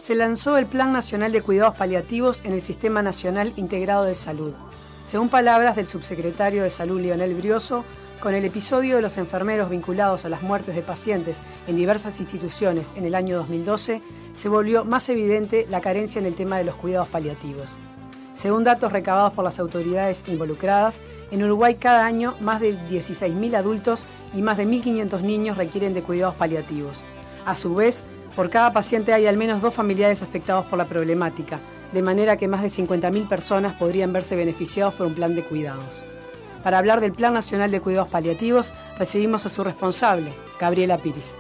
se lanzó el Plan Nacional de Cuidados Paliativos en el Sistema Nacional Integrado de Salud. Según palabras del subsecretario de Salud, Lionel Brioso, con el episodio de los enfermeros vinculados a las muertes de pacientes en diversas instituciones en el año 2012, se volvió más evidente la carencia en el tema de los cuidados paliativos. Según datos recabados por las autoridades involucradas, en Uruguay cada año más de 16.000 adultos y más de 1.500 niños requieren de cuidados paliativos. A su vez, por cada paciente hay al menos 2 familiares afectados por la problemática, de manera que más de 50.000 personas podrían verse beneficiados por un plan de cuidados. Para hablar del Plan Nacional de Cuidados Paliativos, recibimos a su responsable, Gabriela Piris.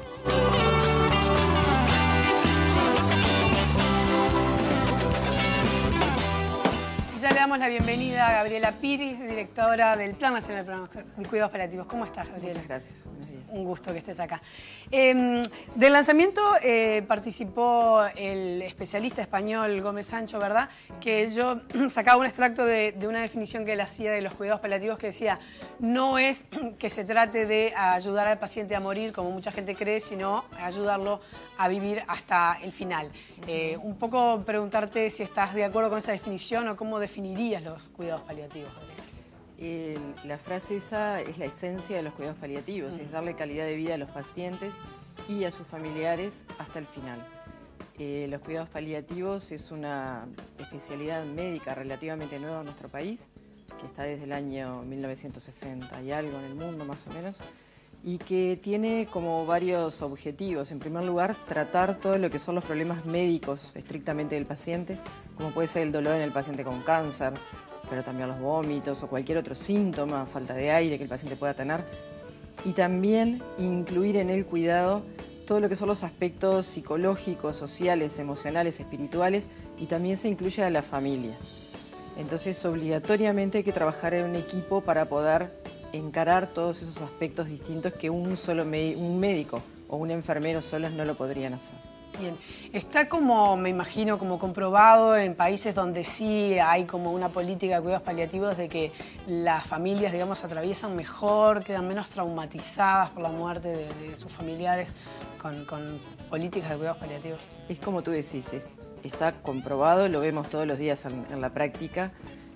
Ya le damos la bienvenida a Gabriela Piris, directora del Plan Nacional de Cuidados Paliativos. ¿Cómo estás, Gabriela? Muchas gracias. Buenos días. Un gusto que estés acá. Del lanzamiento participó el especialista español Gómez Sancho, ¿verdad? Que yo sacaba un extracto de una definición que él hacía de los cuidados paliativos que decía: no es que se trate de ayudar al paciente a morir, como mucha gente cree, sino ayudarlo a vivir hasta el final. Un poco preguntarte si estás de acuerdo con esa definición o cómo definirías los cuidados paliativos, Gabriela. La frase esa es la esencia de los cuidados paliativos, es darle calidad de vida a los pacientes y a sus familiares hasta el final. Los cuidados paliativos es una especialidad médica relativamente nueva en nuestro país, que está desde el año 1960 y algo en el mundo más o menos, y que tiene como varios objetivos. En primer lugar, tratar todo lo que son los problemas médicos estrictamente del paciente, como puede ser el dolor en el paciente con cáncer, pero también los vómitos o cualquier otro síntoma, falta de aire que el paciente pueda tener. Y también incluir en el cuidado todo lo que son los aspectos psicológicos, sociales, emocionales, espirituales, y también se incluye a la familia. Entonces, obligatoriamente hay que trabajar en un equipo para poder encarar todos esos aspectos distintos que un médico o un enfermero solos no lo podrían hacer. Bien, está como, me imagino, como comprobado en países donde sí hay como una política de cuidados paliativos de que las familias, digamos, atraviesan mejor, quedan menos traumatizadas por la muerte de sus familiares con políticas de cuidados paliativos. Es como tú decís, está comprobado, lo vemos todos los días en la práctica.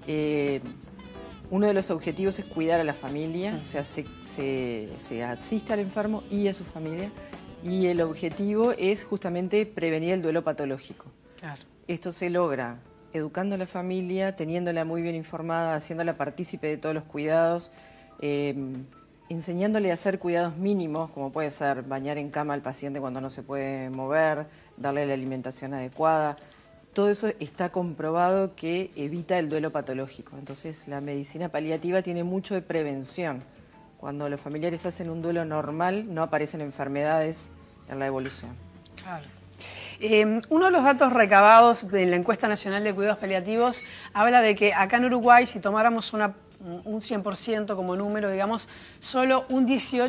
Uno de los objetivos es cuidar a la familia, o sea, se asiste al enfermo y a su familia. Y el objetivo es justamente prevenir el duelo patológico. Claro. Esto se logra educando a la familia, teniéndola muy bien informada, haciéndola partícipe de todos los cuidados, enseñándole a hacer cuidados mínimos, como puede ser bañar en cama al paciente cuando no se puede mover, darle la alimentación adecuada. Todo eso está comprobado que evita el duelo patológico. Entonces, la medicina paliativa tiene mucho de prevención. Cuando los familiares hacen un duelo normal, no aparecen enfermedades en la evolución. Claro. Uno de los datos recabados de la encuesta nacional de cuidados paliativos habla de que acá en Uruguay, si tomáramos un 100% como número, digamos, solo un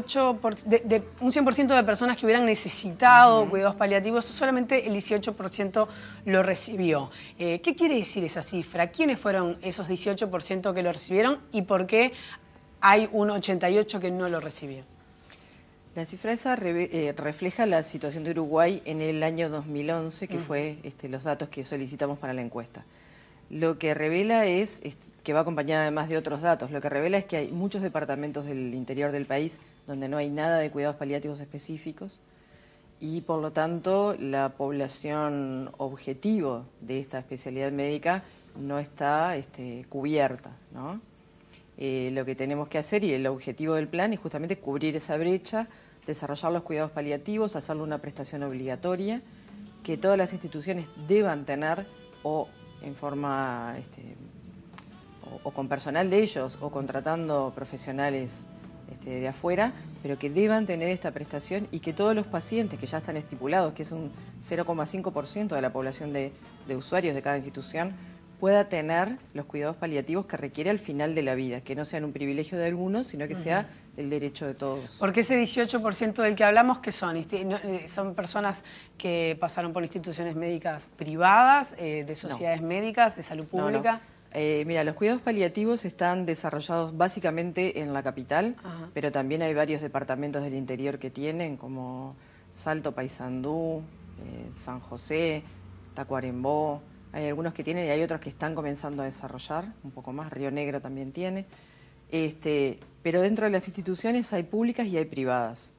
100% de personas que hubieran necesitado cuidados paliativos, solamente el 18% lo recibió. ¿Qué quiere decir esa cifra? ¿Quiénes fueron esos 18% que lo recibieron y por qué hay un 88% que no lo recibió? La cifra esa refleja la situación de Uruguay en el año 2011, que fue los datos que solicitamos para la encuesta. Lo que revela es que va acompañada además de otros datos. Lo que revela es que hay muchos departamentos del interior del país donde no hay nada de cuidados paliativos específicos y por lo tanto la población objetivo de esta especialidad médica no está cubierta, ¿no? Lo que tenemos que hacer y el objetivo del plan es justamente cubrir esa brecha, desarrollar los cuidados paliativos, hacerle una prestación obligatoria, que todas las instituciones deban tener o en forma o con personal de ellos o contratando profesionales de afuera, pero que deban tener esta prestación y que todos los pacientes que ya están estipulados, que es un 0,5% de la población de usuarios de cada institución, pueda tener los cuidados paliativos que requiere al final de la vida, que no sean un privilegio de algunos, sino que sea el derecho de todos. Porque ese 18% del que hablamos, ¿qué son? ¿Son personas que pasaron por instituciones médicas privadas, de sociedades médicas, de salud pública? Mira, los cuidados paliativos están desarrollados básicamente en la capital, pero también hay varios departamentos del interior que tienen, como Salto, Paysandú, San José, Tacuarembó, hay algunos que tienen y hay otros que están comenzando a desarrollar, un poco más, Río Negro también tiene. Pero dentro de las instituciones hay públicas y hay privadas.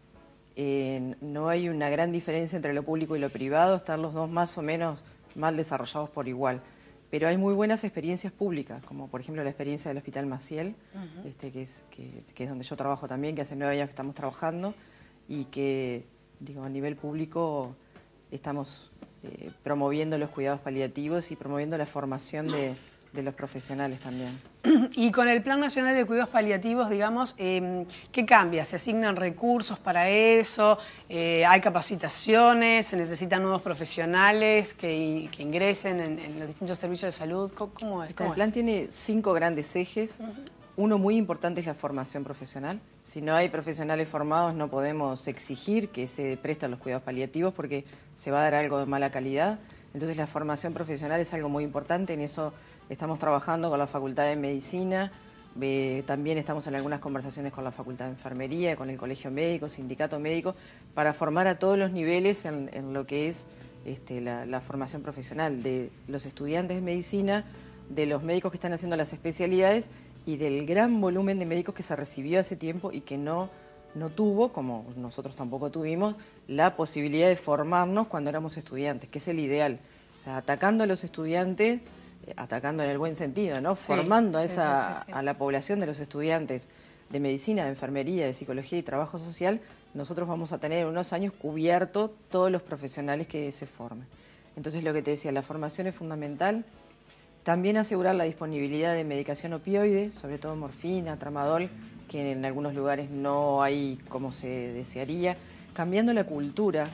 No hay una gran diferencia entre lo público y lo privado, están los dos más o menos mal desarrollados por igual. Pero hay muy buenas experiencias públicas, como por ejemplo la experiencia del Hospital Maciel, que es donde yo trabajo también, que hace 9 años que estamos trabajando, y que, digo, a nivel público estamos promoviendo los cuidados paliativos y promoviendo la formación de los profesionales también. Y con el Plan Nacional de Cuidados Paliativos, digamos, ¿qué cambia? ¿Se asignan recursos para eso? ¿Hay capacitaciones? ¿Se necesitan nuevos profesionales que ingresen en los distintos servicios de salud? ¿Cómo es? El plan tiene 5 grandes ejes. Uno muy importante es la formación profesional. Si no hay profesionales formados no podemos exigir que se presten los cuidados paliativos porque se va a dar algo de mala calidad. Entonces la formación profesional es algo muy importante, en eso estamos trabajando con la Facultad de Medicina, también estamos en algunas conversaciones con la Facultad de Enfermería, con el Colegio Médico, Sindicato Médico, para formar a todos los niveles en lo que es la formación profesional de los estudiantes de medicina, de los médicos que están haciendo las especialidades y del gran volumen de médicos que se recibió hace tiempo y que no tuvo, como nosotros tampoco tuvimos, la posibilidad de formarnos cuando éramos estudiantes, que es el ideal. O sea, atacando a los estudiantes, atacando en el buen sentido, ¿no? Sí, formando sí. a la población de los estudiantes de medicina, de enfermería, de psicología y trabajo social, nosotros vamos a tener en unos años cubierto todos los profesionales que se formen. Entonces, lo que te decía, la formación es fundamental. También asegurar la disponibilidad de medicación opioide, sobre todo morfina, tramadol, que en algunos lugares no hay como se desearía, cambiando la cultura,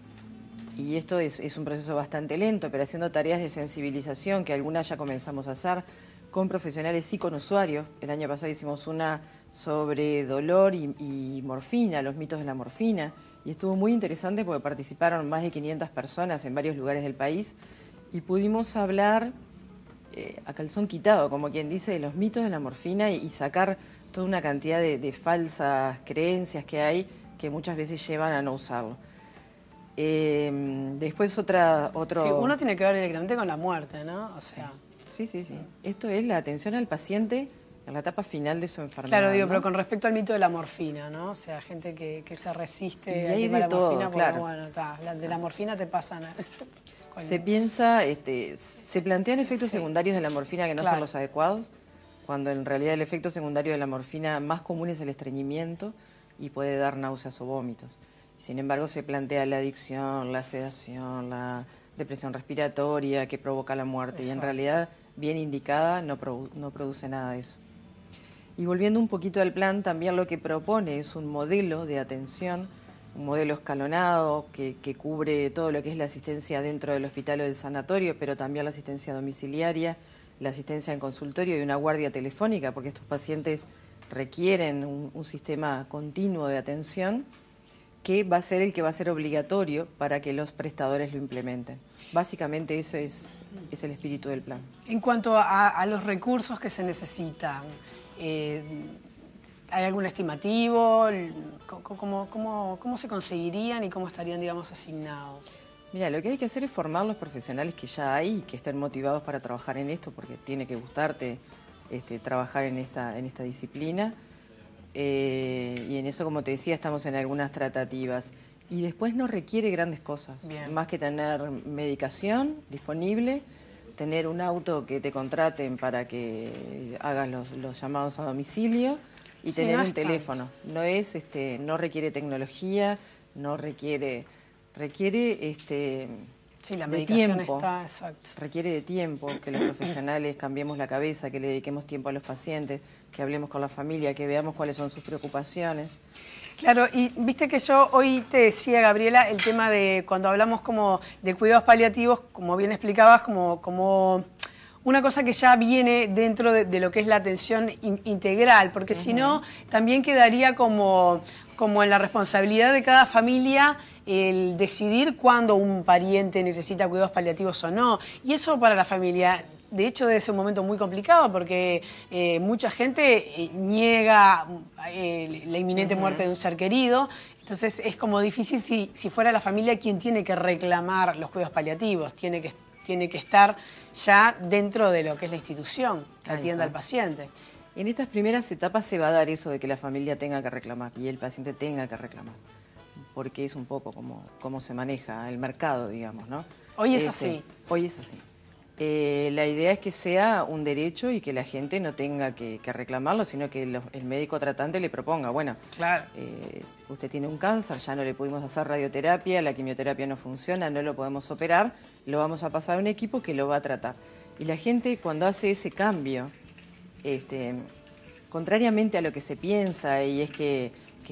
y esto es un proceso bastante lento, pero haciendo tareas de sensibilización, que algunas ya comenzamos a hacer, con profesionales y con usuarios. El año pasado hicimos una sobre dolor y morfina, los mitos de la morfina, y estuvo muy interesante porque participaron más de 500 personas en varios lugares del país, y pudimos hablar a calzón quitado, como quien dice, de los mitos de la morfina y sacar toda una cantidad de falsas creencias que hay que muchas veces llevan a no usarlo. Después otro... Sí, uno tiene que ver directamente con la muerte, ¿no? O sea... Sí. Esto es la atención al paciente en la etapa final de su enfermedad. Claro, digo, ¿no? pero con respecto al mito de la morfina, ¿no? O sea, gente que se resiste a la todo, morfina porque, claro. Bueno, de la morfina te pasan... Se piensa, se plantean efectos secundarios de la morfina que no son los adecuados, cuando en realidad el efecto secundario de la morfina más común es el estreñimiento y puede dar náuseas o vómitos. Sin embargo, se plantea la adicción, la sedación, la depresión respiratoria que provoca la muerte. Exacto. Y en realidad, bien indicada, no produce nada de eso. Y volviendo un poquito al plan, también lo que propone es un modelo de atención, un modelo escalonado que cubre todo lo que es la asistencia dentro del hospital o del sanatorio, pero también la asistencia domiciliaria, la asistencia en consultorio y una guardia telefónica, porque estos pacientes requieren un sistema continuo de atención que va a ser el que va a ser obligatorio para que los prestadores lo implementen. Básicamente ese es el espíritu del plan. En cuanto a los recursos que se necesitan, ¿hay algún estimativo? ¿Cómo se conseguirían y cómo estarían, digamos, asignados? Mira, lo que hay que hacer es formar los profesionales que ya hay y que estén motivados para trabajar en esto, porque tiene que gustarte trabajar en esta disciplina. Y en eso, como te decía, estamos en algunas tratativas. Y después no requiere grandes cosas, más que tener medicación disponible, tener un auto que te contraten para que hagas los llamados a domicilio y tener un teléfono. No requiere tecnología, no requiere sí, la medicación tiempo. Está, exacto. Requiere de tiempo, que los profesionales cambiemos la cabeza, que le dediquemos tiempo a los pacientes, que hablemos con la familia, que veamos cuáles son sus preocupaciones. Claro, y viste que yo hoy te decía, Gabriela, el tema de cuando hablamos como de cuidados paliativos, como bien explicabas, como una cosa que ya viene dentro de lo que es la atención integral, porque si no, también quedaría como en la responsabilidad de cada familia el decidir cuándo un pariente necesita cuidados paliativos o no. Y eso para la familia, de hecho, debe ser un momento muy complicado porque mucha gente niega la inminente muerte de un ser querido. Entonces es como difícil si fuera la familia quien tiene que reclamar los cuidados paliativos, tiene que tiene que estar ya dentro de lo que es la institución que atienda al paciente. En estas primeras etapas se va a dar eso de que la familia tenga que reclamar y el paciente tenga que reclamar, porque es un poco como cómo se maneja el mercado, digamos, ¿no? Hoy es así. Hoy es así. La idea es que sea un derecho y que la gente no tenga que reclamarlo, sino que el médico tratante le proponga, bueno, claro. Usted tiene un cáncer, ya no le pudimos hacer radioterapia, la quimioterapia no funciona, no lo podemos operar, lo vamos a pasar a un equipo que lo va a tratar. Y la gente cuando hace ese cambio, contrariamente a lo que se piensa, y es que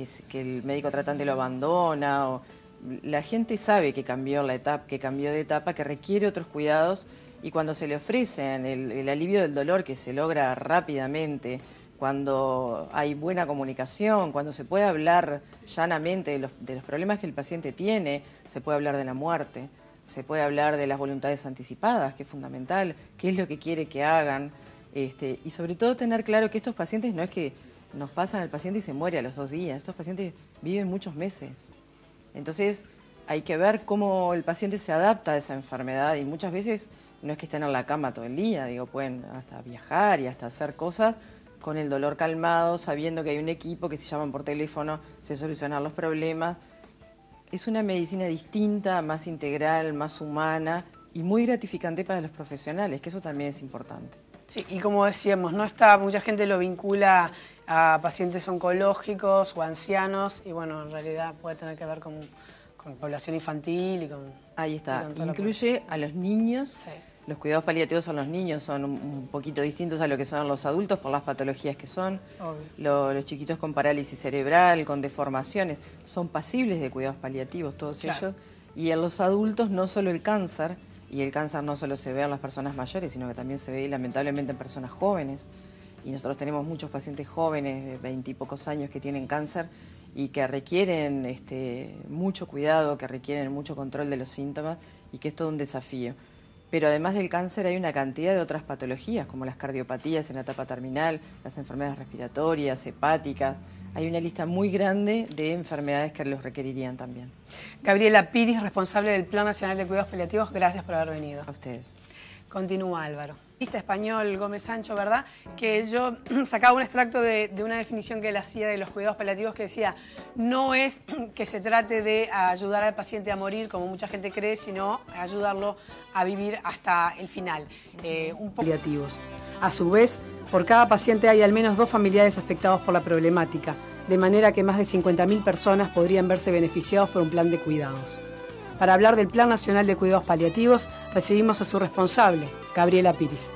el médico tratante lo abandona, la gente sabe que cambió de etapa, que requiere otros cuidados, y cuando se le ofrecen el alivio del dolor que se logra rápidamente, cuando hay buena comunicación, cuando se puede hablar llanamente de los problemas que el paciente tiene, se puede hablar de la muerte, se puede hablar de las voluntades anticipadas, que es fundamental, qué es lo que quiere que hagan, y sobre todo tener claro que estos pacientes no es que nos pasan al paciente y se muere a los 2 días, estos pacientes viven muchos meses. Entonces hay que ver cómo el paciente se adapta a esa enfermedad y muchas veces no es que estén en la cama todo el día, pueden hasta viajar y hasta hacer cosas con el dolor calmado, sabiendo que hay un equipo que si llaman por teléfono se solucionan los problemas. Es una medicina distinta, más integral, más humana y muy gratificante para los profesionales, que eso también es importante. Sí, y como decíamos, mucha gente lo vincula a pacientes oncológicos o ancianos y bueno, en realidad puede tener que ver con población infantil y con... Ahí está, incluye a los niños. Sí. Los cuidados paliativos a los niños son un poquito distintos a lo que son los adultos por las patologías que son. Los chiquitos con parálisis cerebral, con deformaciones, son pasibles de cuidados paliativos, todos ellos. Y en los adultos no solo el cáncer, y el cáncer no solo se ve en las personas mayores, sino que también se ve lamentablemente en personas jóvenes. Y nosotros tenemos muchos pacientes jóvenes de 20 y pocos años que tienen cáncer y que requieren mucho cuidado, que requieren mucho control de los síntomas y que es todo un desafío. Pero además del cáncer hay una cantidad de otras patologías, como las cardiopatías en la etapa terminal, las enfermedades respiratorias, hepáticas. Hay una lista muy grande de enfermedades que los requerirían también. Gabriela Piris, responsable del Plan Nacional de Cuidados Paliativos, gracias por haber venido. A ustedes. Continúa Álvaro. Español Gómez Sancho, ¿verdad? Que yo sacaba un extracto de una definición que él hacía de los cuidados paliativos que decía, no es que se trate de ayudar al paciente a morir, como mucha gente cree, sino ayudarlo a vivir hasta el final. Paliativos. A su vez, por cada paciente hay al menos 2 familiares afectados por la problemática, de manera que más de 50.000 personas podrían verse beneficiados por un plan de cuidados. Para hablar del Plan Nacional de Cuidados Paliativos, recibimos a su responsable, Gabriela Piris.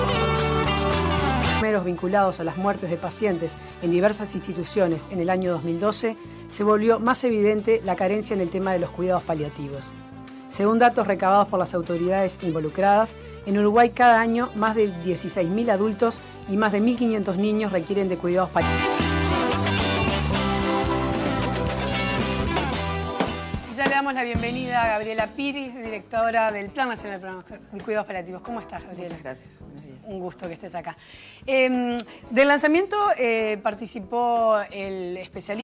Los vinculados a las muertes de pacientes en diversas instituciones en el año 2012, se volvió más evidente la carencia en el tema de los cuidados paliativos. Según datos recabados por las autoridades involucradas, en Uruguay cada año más de 16.000 adultos y más de 1.500 niños requieren de cuidados paliativos. Ya le damos la bienvenida a Gabriela Piris, directora del Plan Nacional de Cuidados Paliativos. ¿Cómo estás, Gabriela? Muchas gracias. Buenos días. Un gusto que estés acá. Del lanzamiento participó el especialista.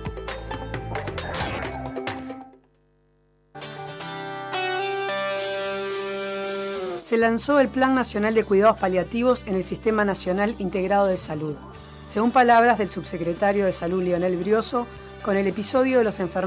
Se lanzó el Plan Nacional de Cuidados Paliativos en el Sistema Nacional Integrado de Salud. Según palabras del subsecretario de Salud, Leonel Brioso, con el episodio de los enfermeros